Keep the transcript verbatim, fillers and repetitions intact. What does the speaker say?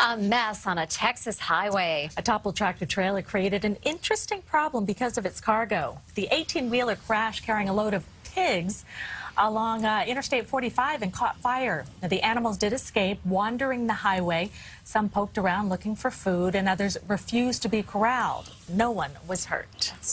A mess on a Texas highway. A toppled tractor trailer created an interesting problem because of its cargo. The eighteen-wheeler crashed carrying a load of pigs along uh, Interstate forty-five and caught fire. Now, the animals did escape, wandering the highway. Some poked around looking for food, and others refused to be corralled. No one was hurt.